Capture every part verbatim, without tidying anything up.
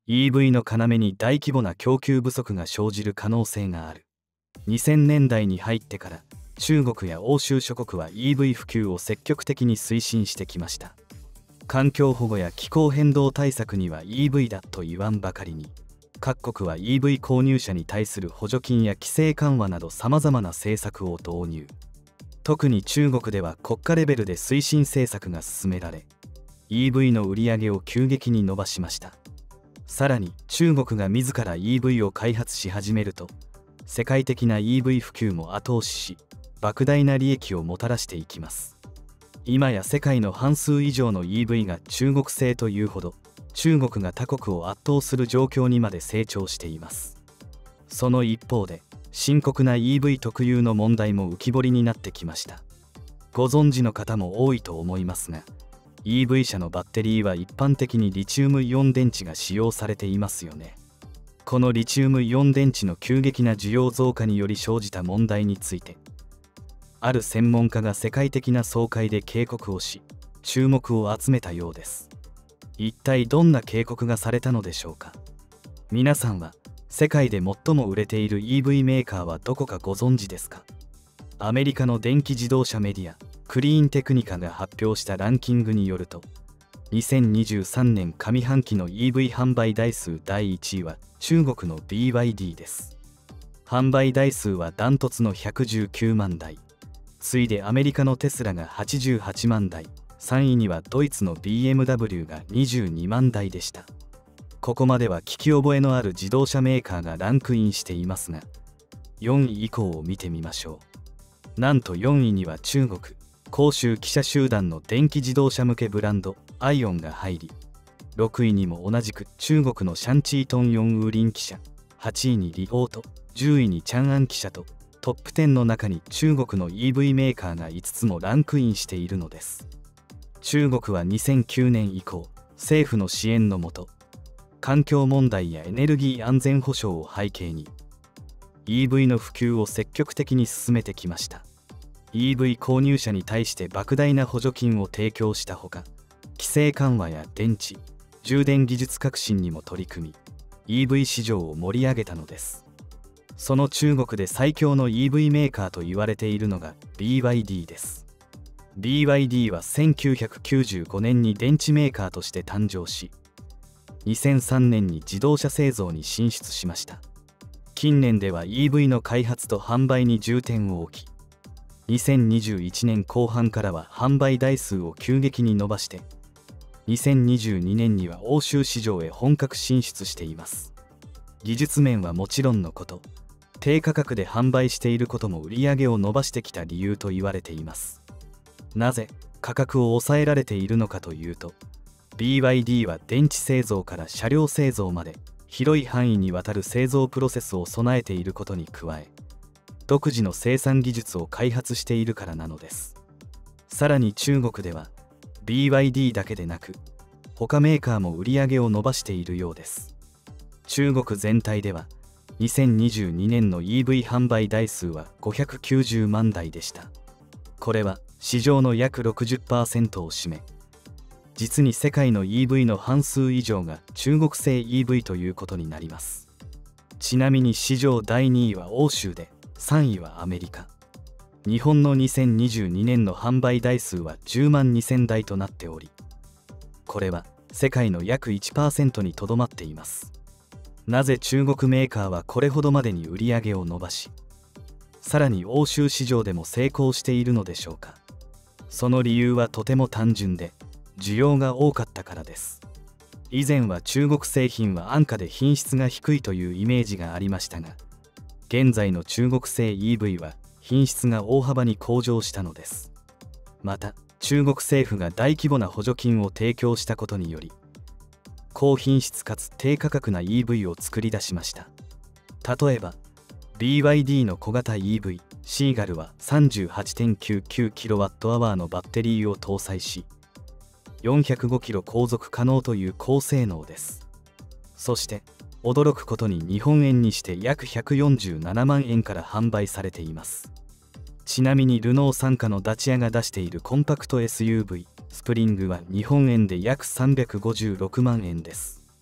イーブイ の要に大規模な供給不足が生じる可能性がある。にせんねんだいに入ってから中国や欧州諸国は イーブイ 普及を積極的に推進してきました。環境保護や気候変動対策には イーブイ だと言わんばかりに、各国は イーブイ 購入者に対する補助金や規制緩和などさまざまな政策を導入。特に中国では国家レベルで推進政策が進められ、 イーブイ の売り上げを急激に伸ばしました。さらに中国が自ら イーブイ を開発し始めると、世界的な イーブイ 普及も後押しし、莫大な利益をもたらしていきます。今や世界の半数以上の イーブイ が中国製というほど、中国が他国を圧倒する状況にまで成長しています。その一方で深刻な イーブイ 特有の問題も浮き彫りになってきました。ご存知の方も多いと思いますが、 イーブイ 車のバッテリーは一般的にリチウムイオン電池が使用されていますよね。このリチウムイオン電池の急激な需要増加により生じた問題について、ある専門家が世界的な総会で警告をし、注目を集めたようです。一体どんな警告がされたのでしょうか。皆さんは世界で最も売れている イーブイ メーカーはどこかご存知ですか。アメリカの電気自動車メディアクリーンテクニカが発表したランキングによると、にせんにじゅうさんねん上半期の イーブイ 販売台数だいいちいは中国の ビーワイディー です。販売台数はダントツのひゃくじゅうきゅうまんだい、次いでアメリカのテスラがはちじゅうはちまんだい、さんいにはドイツの ビーエムダブリュー がにじゅうにまんだいでした。ここまでは聞き覚えのある自動車メーカーがランクインしていますが、よんい以降を見てみましょう。なんとよんいには中国広州汽車集団の電気自動車向けブランドアイオンが入り、ろくいにも同じく中国のシャンチートンヨンウーリン汽車、はちいにリオート、じゅういにチャンアン汽車と、トップじゅうの中に中国の イーブイ メーカーがいつつもランクインしているのです。中国はにせんきゅうねん以降、政府の支援のもと、環境問題やエネルギー安全保障を背景に イーブイ の普及を積極的に進めてきました。 イーブイ 購入者に対して莫大な補助金を提供したほか、規制緩和や電池充電技術革新にも取り組み、 イーブイ 市場を盛り上げたのです。その中国で最強の イーブイ メーカーと言われているのが ビーワイディー です。 ビーワイディー はせんきゅうひゃくきゅうじゅうごねんに電池メーカーとして誕生し、にせんさんねんに自動車製造に進出しました。近年では イーブイ の開発と販売に重点を置き、にせんにじゅういちねんこう半からは販売台数を急激に伸ばして、にせんにじゅうにねんには欧州市場へ本格進出しています。技術面はもちろんのこと、低価格で販売していることも売り上げを伸ばしてきた理由と言われています。なぜ価格を抑えられているのかというと、 ビーワイディー は電池製造から車両製造まで広い範囲にわたる製造プロセスを備えていることに加え、独自の生産技術を開発しているからなのです。さらに中国では ビーワイディー だけでなく他メーカーも売り上げを伸ばしているようです。中国全体ではにせんにじゅうにねんの イーブイ 販売台数はごひゃくきゅうじゅうまんだいでした。これは市場の約 ろくじゅっパーセント を占め、実に世界の イーブイ の半数以上が中国製 イーブイ ということになります。ちなみに市場だいにいは欧州で、さんいはアメリカ。日本のにせんにじゅうにねんの販売台数はじゅうまんにせんだいとなっており、これは世界の約 いちパーセント にとどまっています。なぜ中国メーカーはこれほどまでに売り上げを伸ばし、さらに欧州市場でも成功しているのでしょうか。その理由はとても単純で、需要が多かったからです。以前は中国製品は安価で品質が低いというイメージがありましたが、現在の中国製 イーブイ は品質が大幅に向上したのです。また中国政府が大規模な補助金を提供したことにより、高品質かつ低価格な イーブイ を作り出しました。例えば ビーワイディー の小型 イーブイ シーガルは さんじゅうはちてんきゅうきゅうキロワットアワー のバッテリーを搭載し、よんひゃくごキロ航続可能という高性能です。そして驚くことに日本円にして約ひゃくよんじゅうななまんえんから販売されています。ちなみにルノー傘下のダチアが出しているコンパクト エスユーブイ スプリングは日本円で約さんびゃくごじゅうろくまんえんです。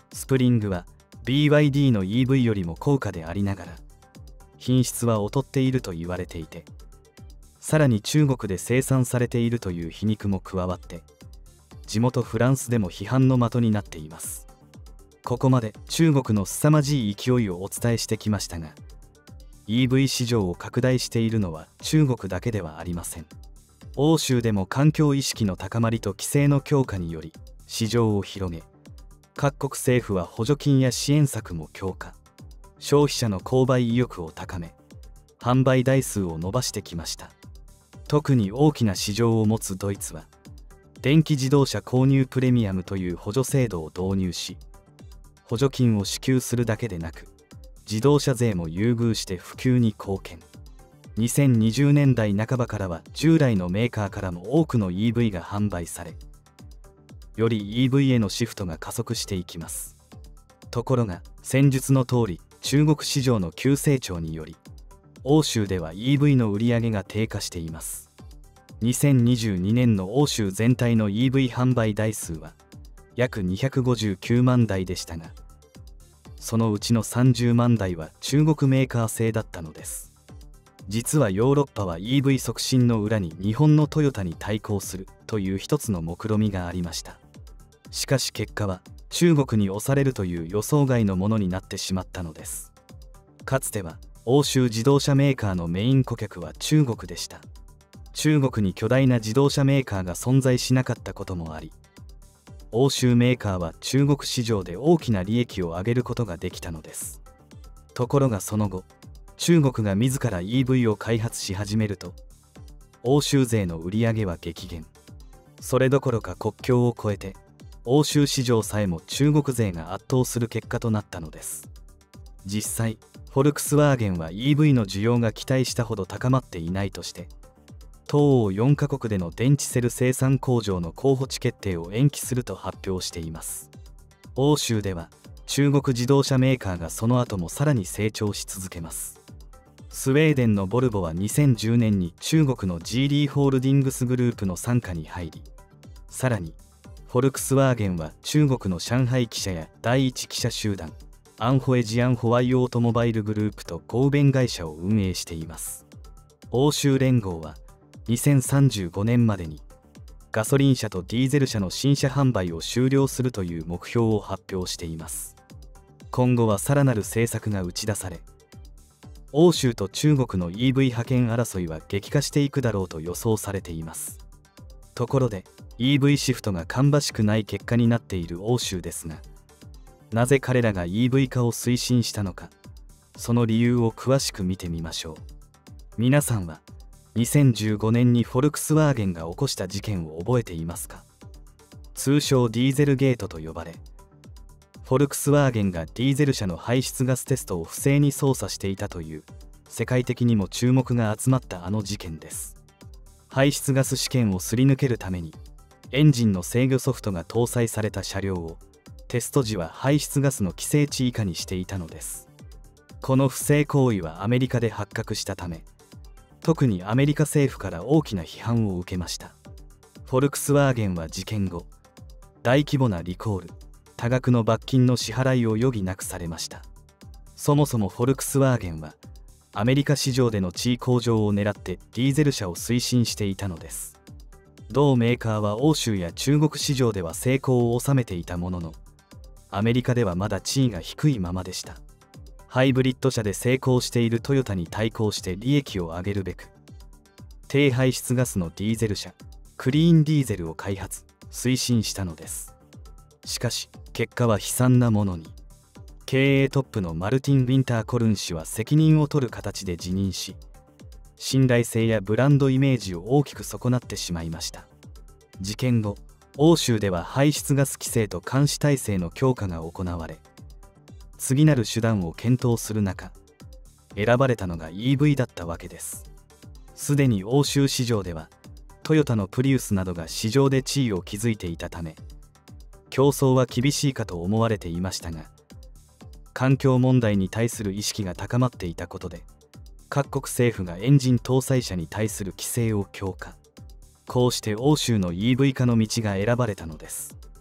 スプリングは ビーワイディー の イーブイ よりも高価でありながら品質は劣っていると言われていて、さらに中国で生産されているという皮肉も加わって地元フランスでも批判の的になっています。ここまで中国の凄まじい勢いをお伝えしてきましたが、 イーブイ 市場を拡大しているのは中国だけではありません。欧州でも環境意識の高まりと規制の強化により市場を広げ、各国政府は補助金や支援策も強化、消費者の購買意欲を高め、販売台数を伸ばしてきました。特に大きな市場を持つドイツは電気自動車購入プレミアムという補助制度を導入し、補助金を支給するだけでなく自動車税も優遇して普及に貢献。にせんにじゅうねんだいなかばからは従来のメーカーからも多くの イーブイ が販売され、より イーブイ へのシフトが加速していきます。ところが先述の通り、中国市場の急成長により欧州では イーブイ の売り上げが低下しています。にせんにじゅうにねんの欧州全体の イーブイ 販売台数は約にひゃくごじゅうきゅうまんだいでしたが、そのうちのさんじゅうまんだいは中国メーカー製だったのです。実はヨーロッパは イーブイ 促進の裏に日本のトヨタに対抗するという一つの目論みがありました。しかし結果は中国に押されるという予想外のものになってしまったのです。かつては欧州自動車メーカーのメイン顧客は中国でした。中国に巨大な自動車メーカーが存在しなかったこともあり、欧州メーカーは中国市場で大きな利益を上げることができたのです。ところがその後、中国が自ら イーブイ を開発し始めると、欧州勢の売り上げは激減。それどころか国境を越えて欧州市場さえも中国勢が圧倒する結果となったのです。実際フォルクスワーゲンは イーブイ の需要が期待したほど高まっていないとして、東欧よんかこくでの電池セル生産工場の候補地決定を延期すると発表しています。欧州では中国自動車メーカーがその後もさらに成長し続けます。スウェーデンのボルボはにせんじゅうねんに中国の ジー リーホールディングスグループの傘下に入り、さらにフォルクスワーゲンは中国の上海汽車や第一汽車集団アンホエジアンホワイオートモバイルグループと合弁会社を運営しています。欧州連合はにせんさんじゅうごねんまでにガソリン車とディーゼル車の新車販売を終了するという目標を発表しています。今後はさらなる政策が打ち出され、欧州と中国の イーブイ 覇権争いは激化していくだろうと予想されています。ところで イーブイ シフトが芳しくない結果になっている欧州ですが、なぜ彼らが イーブイ 化を推進したのか、その理由を詳しく見てみましょう。皆さんはにせんじゅうごねんにフォルクスワーゲンが起こした事件を覚えていますか？通称ディーゼルゲートと呼ばれ、フォルクスワーゲンがディーゼル車の排出ガステストを不正に操作していたという世界的にも注目が集まったあの事件です。排出ガス試験をすり抜けるためにエンジンの制御ソフトが搭載された車両をテスト時は排出ガスの規制値以下にしていたのです。この不正行為はアメリカで発覚したため、特にアメリカ政府から大きな批判を受けました。フォルクスワーゲンは事件後、大規模なリコール、多額の罰金の支払いを余儀なくされました。そもそもフォルクスワーゲンはアメリカ市場での地位向上を狙ってディーゼル車を推進していたのです。同メーカーは欧州や中国市場では成功を収めていたものの、アメリカではまだ地位が低いままでした。ハイブリッド車で成功しているトヨタに対抗して利益を上げるべく、低排出ガスのディーゼル車クリーンディーゼルを開発推進したのです。しかし結果は悲惨なものに、経営トップのマルティン・ウィンターコルン氏は責任を取る形で辞任し、信頼性やブランドイメージを大きく損なってしまいました。事件後、欧州では排出ガス規制と監視体制の強化が行われ、次なる手段を検討する中、選ばれたのが イーブイ だったわけです。すでに欧州市場ではトヨタのプリウスなどが市場で地位を築いていたため、競争は厳しいかと思われていましたが、環境問題に対する意識が高まっていたことで、各国政府がエンジン搭載車に対する規制を強化。こうして欧州の イーブイ 化の道が選ばれたのです。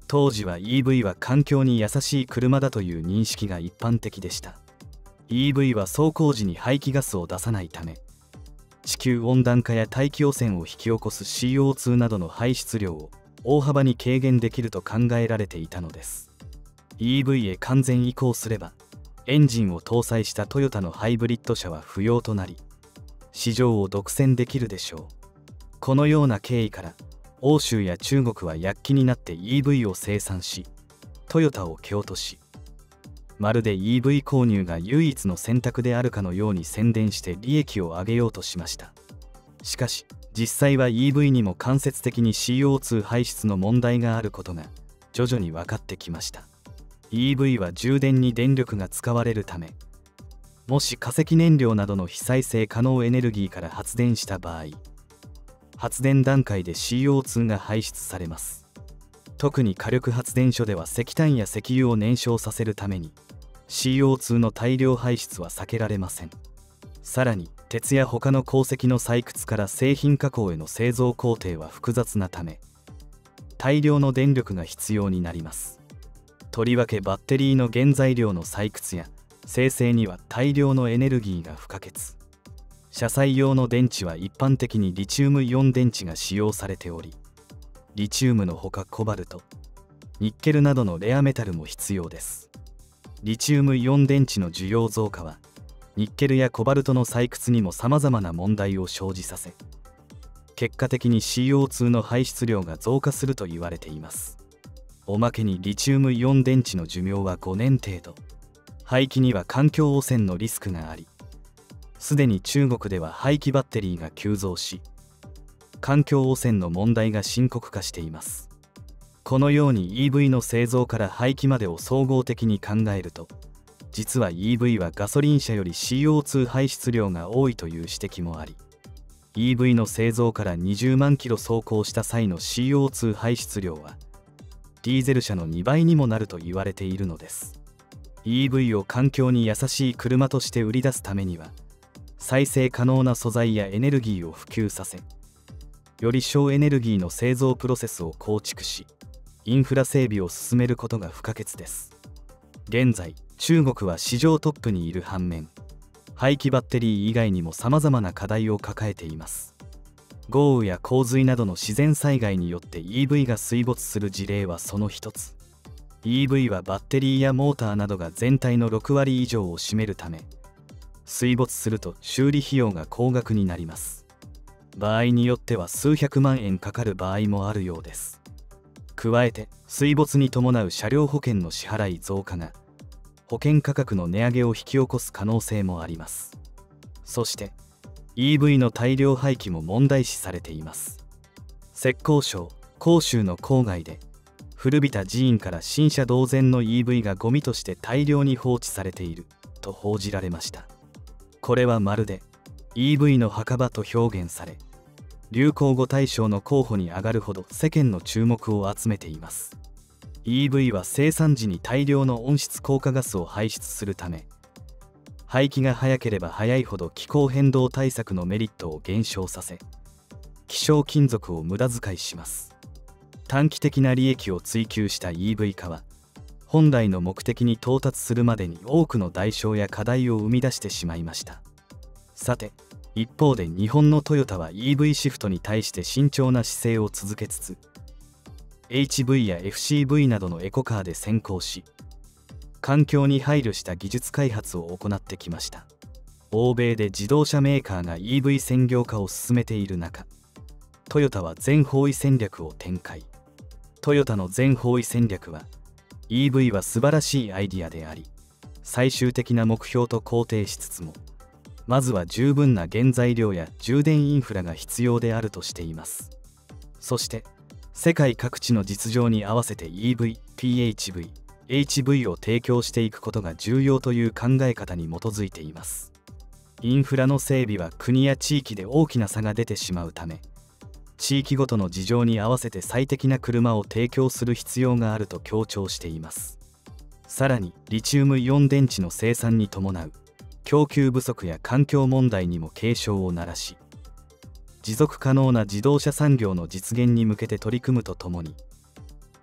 当時は イーブイ は環境に優しい車だという認識が一般的でした。 イーブイ は走行時に排気ガスを出さないため、地球温暖化や大気汚染を引き起こす シーオーツー などの排出量を大幅に軽減できると考えられていたのです。 イーブイ へ完全移行すれば、エンジンを搭載したトヨタのハイブリッド車は不要となり、市場を独占できるでしょう。このような経緯から、欧州や中国は躍起になって イーブイ を生産し、トヨタを蹴落とし、まるで イーブイ 購入が唯一の選択であるかのように宣伝して利益を上げようとしました。しかし実際は イーブイ にも間接的に シーオーツー 排出の問題があることが徐々に分かってきました。 イーブイ は充電に電力が使われるため、もし化石燃料などの非再生可能エネルギーから発電した場合、発電段階で シーオーツー が排出されます。特に火力発電所では石炭や石油を燃焼させるために シーオーツー の大量排出は避けられません。さらに鉄や他の鉱石の採掘から製品加工への製造工程は複雑なため、大量の電力が必要になります。とりわけバッテリーの原材料の採掘や生成には大量のエネルギーが不可欠。車載用の電池は一般的にリチウムイオン電池が使用されており、リチウムのほかコバルト、ニッケルなどのレアメタルも必要です。リチウムイオン電池の需要増加はニッケルやコバルトの採掘にもさまざまな問題を生じさせ、結果的に シーオーツー の排出量が増加すると言われています。おまけにリチウムイオン電池の寿命はごねん程度、廃棄には環境汚染のリスクがあり、すでに中国では廃棄バッテリーが急増し、環境汚染の問題が深刻化しています。このように イーブイ の製造から廃棄までを総合的に考えると、実は イーブイ はガソリン車より シーオーツー 排出量が多いという指摘もあり、イーブイ の製造からにじゅうまんキロ走行した際の シーオーツー 排出量はディーゼル車のにばいにもなると言われているのです。 イーブイ を環境に優しい車として売り出すためには、再生可能な素材やエネルギーを普及させ、より省エネルギーの製造プロセスを構築し、インフラ整備を進めることが不可欠です。現在中国は市場トップにいる反面、廃棄バッテリー以外にもさまざまな課題を抱えています。豪雨や洪水などの自然災害によって イーブイ が水没する事例はその一つ。 イーブイ はバッテリーやモーターなどが全体のろくわり以上を占めるため、水没すると修理費用が高額になります。場合によっては数百万円かかる場合もあるようです。加えて水没に伴う車両保険の支払い増加が保険価格の値上げを引き起こす可能性もあります。そして イーブイ の大量廃棄も問題視されています。浙江省杭州の郊外で古びた寺院から新車同然の イーブイ がゴミとして大量に放置されていると報じられました。これはまるで イーブイ の墓場と表現され、流行語大賞の候補に上がるほど世間の注目を集めています。 イーブイ は生産時に大量の温室効果ガスを排出するため、廃棄が早ければ早いほど気候変動対策のメリットを減少させ、希少金属を無駄遣いします。短期的な利益を追求した イーブイ 化は本来の目的に到達するまでに多くの代償や課題を生み出してしまいました。さて一方で日本のトヨタは イーブイ シフトに対して慎重な姿勢を続けつつ、 エイチブイ や エフシーブイ などのエコカーで先行し、環境に配慮した技術開発を行ってきました。欧米で自動車メーカーが イーブイ 専業化を進めている中、トヨタは全方位戦略を展開。トヨタの全方位戦略は イーブイ は素晴らしいアイディアであり、最終的な目標と肯定しつつも、まずは十分な原材料や充電インフラが必要であるとしています。そして世界各地の実情に合わせて イーブイ、ピーエイチブイ、エイチブイ を提供していくことが重要という考え方に基づいています。インフラの整備は国や地域で大きな差が出てしまうため、地域ごとの事情に合わせて最適な車を提供する必要があると強調しています。さらにリチウムイオン電池の生産に伴う供給不足や環境問題にも警鐘を鳴らし、持続可能な自動車産業の実現に向けて取り組むとともに、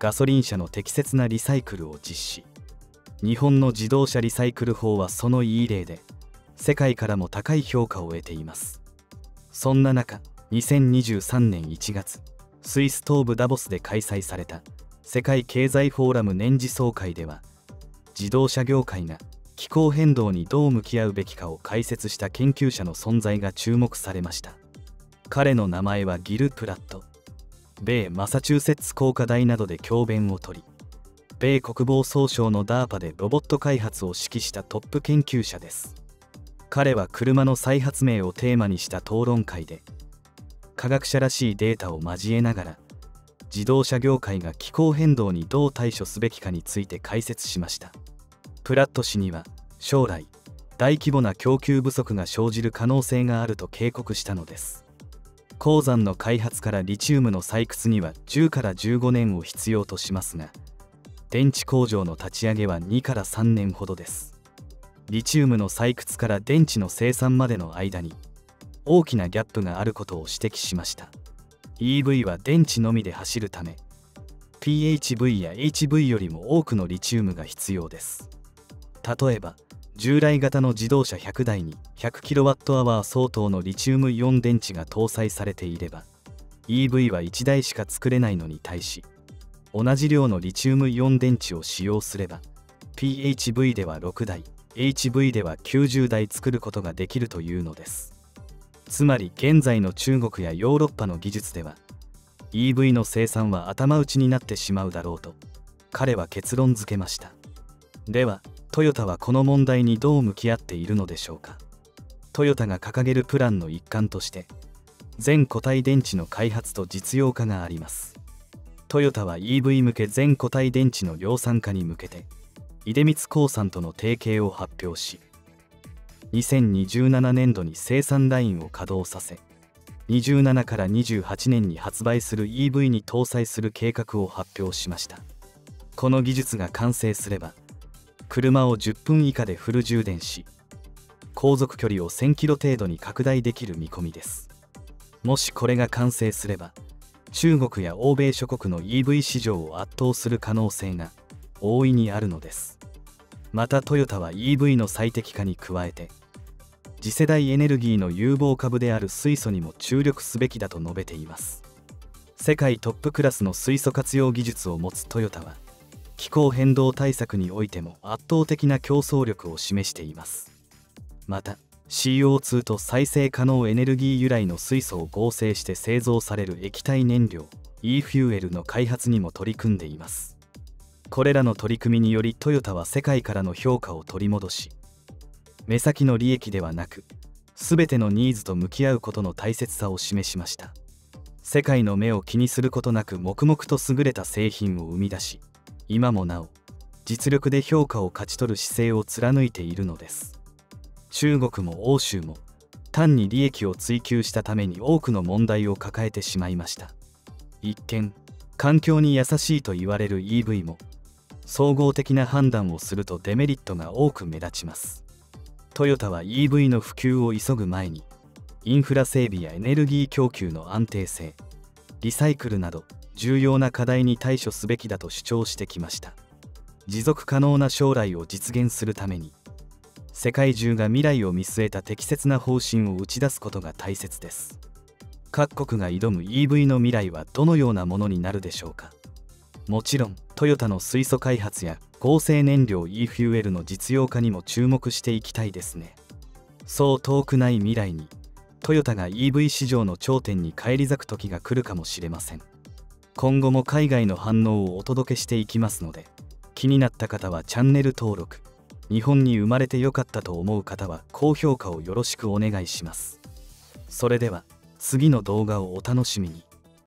ガソリン車の適切なリサイクルを実施。日本の自動車リサイクル法はそのいい例で、世界からも高い評価を得ています。そんな中、にせんにじゅうさんねんいちがつ、スイス東部ダボスで開催された世界経済フォーラム年次総会では、自動車業界が気候変動にどう向き合うべきかを解説した研究者の存在が注目されました。彼の名前はギル・プラット。米マサチューセッツ工科大などで教鞭をとり、米国防総省の ダーパ でロボット開発を指揮したトップ研究者です。彼は車の再発明をテーマにした討論会で、科学者らしいデータを交えながら、自動車業界が気候変動にどう対処すべきかについて解説しました。プラット氏には、将来、大規模な供給不足が生じる可能性があると警告したのです。鉱山の開発からリチウムの採掘にはじゅうからじゅうごねんを必要としますが、電池工場の立ち上げはにからさんねんほどです。リチウムの採掘から電池の生産までの間に大きなギャップがあることを指摘しました。イーブイ は電池のみで走るため、ピーエイチブイ や エイチブイ よりも多くのリチウムが必要です。例えば、従来型の自動車ひゃくだいに ひゃくキロワットアワー 相当のリチウムイオン電池が搭載されていれば、イーブイ はいちだいしか作れないのに対し、同じ量のリチウムイオン電池を使用すれば、ピーエイチブイ ではろくだい、エイチブイ ではきゅうじゅうだい作ることができるというのです。つまり現在の中国やヨーロッパの技術では、イーブイ の生産は頭打ちになってしまうだろうと、彼は結論付けました。では、トヨタはこの問題にどう向き合っているのでしょうか。トヨタが掲げるプランの一環として、全固体電池の開発と実用化があります。トヨタは イーブイ 向け全固体電池の量産化に向けて、出光興産との提携を発表し、にせんにじゅうななねんどに生産ラインを稼働させ、にじゅうななからにじゅうはちねんに発売する イーブイ に搭載する計画を発表しました。この技術が完成すれば、車をじゅっぷん以下でフル充電し、航続距離をせんキロ程度に拡大できる見込みです。もしこれが完成すれば、中国や欧米諸国の イーブイ 市場を圧倒する可能性が大いにあるのです。またトヨタは イーブイ の最適化に加えて、次世代エネルギーの有望株である水素にも注力すべきだと述べています。世界トップクラスの水素活用技術を持つトヨタは、気候変動対策においても圧倒的な競争力を示しています。また シーオーツー と再生可能エネルギー由来の水素を合成して製造される液体燃料 e フューエルの開発にも取り組んでいます。これらの取り組みによりトヨタは世界からの評価を取り戻し、目先の利益ではなく全てのニーズと向き合うことの大切さを示しました。世界の目を気にすることなく黙々と優れた製品を生み出し、今もなお実力で評価を勝ち取る姿勢を貫いているのです。中国も欧州も単に利益を追求したために多くの問題を抱えてしまいました。一見環境に優しいと言われる イーブイ も総合的な判断をするとデメリットが多く目立ちます。トヨタは イーブイ の普及を急ぐ前に、インフラ整備やエネルギー供給の安定性、リサイクルなど重要な課題に対処すべきだと主張してきました。持続可能な将来を実現するために、世界中が未来を見据えた適切な方針を打ち出すことが大切です。各国が挑む イーブイ の未来はどのようなものになるでしょうか。もちろんトヨタの水素開発や合成燃料 e フューエルの実用化にも注目していきたいですね。そう遠くない未来にトヨタが イーブイ 市場の頂点に返り咲く時が来るかもしれません。今後も海外の反応をお届けしていきますので、気になった方はチャンネル登録、日本に生まれてよかったと思う方は高評価をよろしくお願いします。それでは次の動画をお楽しみに。